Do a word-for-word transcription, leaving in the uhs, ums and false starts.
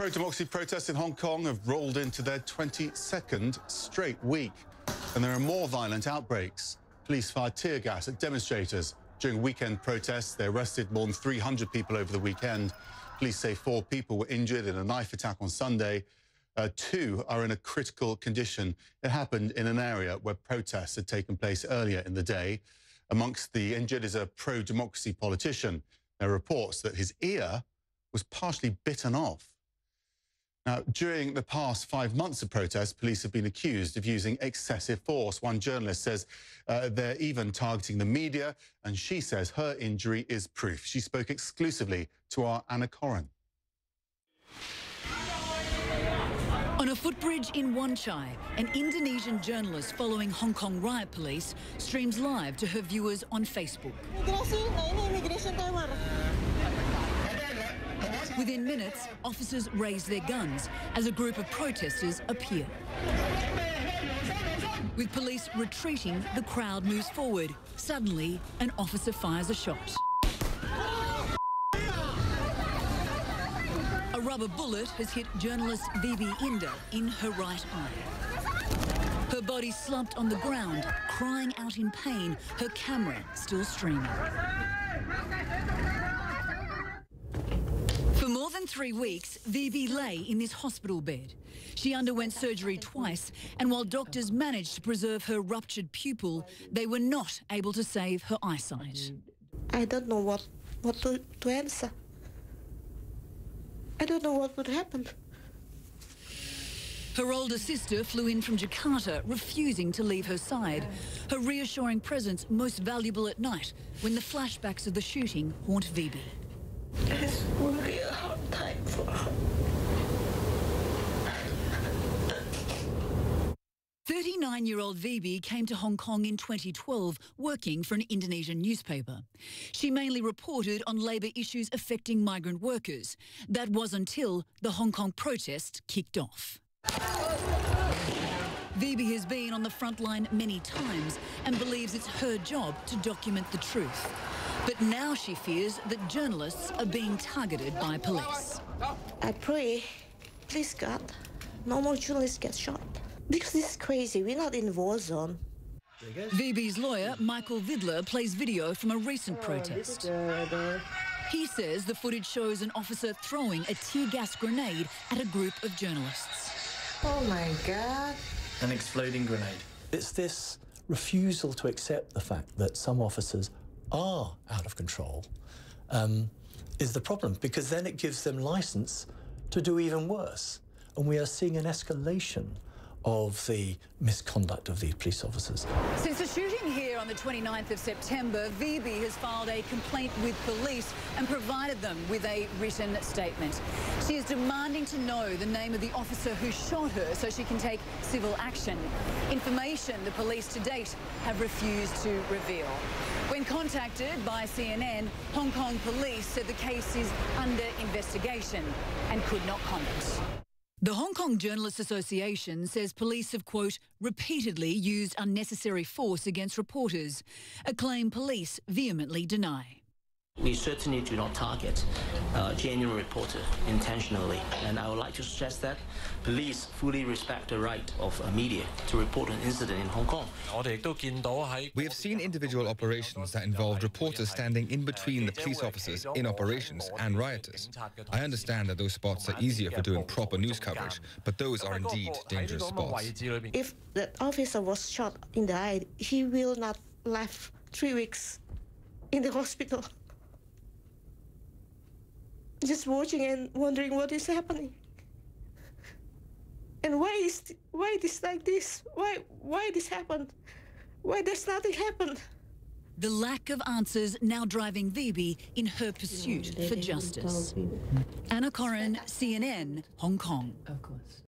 Pro-democracy protests in Hong Kong have rolled into their twenty-second straight week, and there are more violent outbreaks. Police fired tear gas at demonstrators. During weekend protests, they arrested more than three hundred people over the weekend. Police say four people were injured in a knife attack on Sunday. Uh, two are in a critical condition. It happened in an area where protests had taken place earlier in the day. Amongst the injured is a pro-democracy politician. There are reports that his ear was partially bitten off. Now, during the past five months of protests, police have been accused of using excessive force. One journalist says uh, they're even targeting the media, and she says her injury is proof. She spoke exclusively to our Anna Corrin. On a footbridge in Wan Chai, an Indonesian journalist following Hong Kong riot police streams live to her viewers on Facebook. Within minutes, officers raise their guns as a group of protesters appear. With police retreating, the crowd moves forward. Suddenly, an officer fires a shot. A rubber bullet has hit journalist Vivi Indah in her right eye. Her body slumped on the ground, crying out in pain, her camera still streaming. For more than three weeks, Vivi lay in this hospital bed. She underwent surgery twice, and while doctors managed to preserve her ruptured pupil, they were not able to save her eyesight. I don't know what, what to, to answer. I don't know what would happen. Her older sister flew in from Jakarta, refusing to leave her side. Her reassuring presence most valuable at night, when the flashbacks of the shooting haunt Vivi. It's really a hard time for her. thirty-nine-year-old Vivi came to Hong Kong in twenty twelve, working for an Indonesian newspaper. She mainly reported on labour issues affecting migrant workers. That was until the Hong Kong protest kicked off. Vivi has been on the front line many times and believes it's her job to document the truth. But now she fears that journalists are being targeted by police. I pray, please God, no more journalists get shot. Because this is crazy, we're not in war zone. Vivi's lawyer, Michael Vidler, plays video from a recent protest. He says the footage shows an officer throwing a tear gas grenade at a group of journalists. Oh my God. An exploding grenade. It's this refusal to accept the fact that some officers are out of control um, is the problem, because then it gives them license to do even worse. And we are seeing an escalation of the misconduct of these police officers. Since the shooting here on the twenty-ninth of September, Vivi has filed a complaint with police and provided them with a written statement. She is demanding to know the name of the officer who shot her so she can take civil action. Information the police to date have refused to reveal. When contacted by C N N, Hong Kong police said the case is under investigation and could not comment. The Hong Kong Journalists Association says police have, quote, repeatedly used unnecessary force against reporters, a claim police vehemently deny. We certainly do not target uh, genuine reporter intentionally, and I would like to stress that police fully respect the right of uh, media to report an incident in Hong Kong. We have seen individual operations that involved reporters standing in between the police officers in operations and rioters. I understand that those spots are easier for doing proper news coverage, but those are indeed dangerous spots. If that officer was shot in the eye, he will not last three weeks in the hospital. Just watching and wondering what is happening. And why is why this like this? Why why this happened? Why does nothing happen? The lack of answers now driving Vivi in her pursuit for justice. Anna Corrin, C N N, Hong Kong. Of course.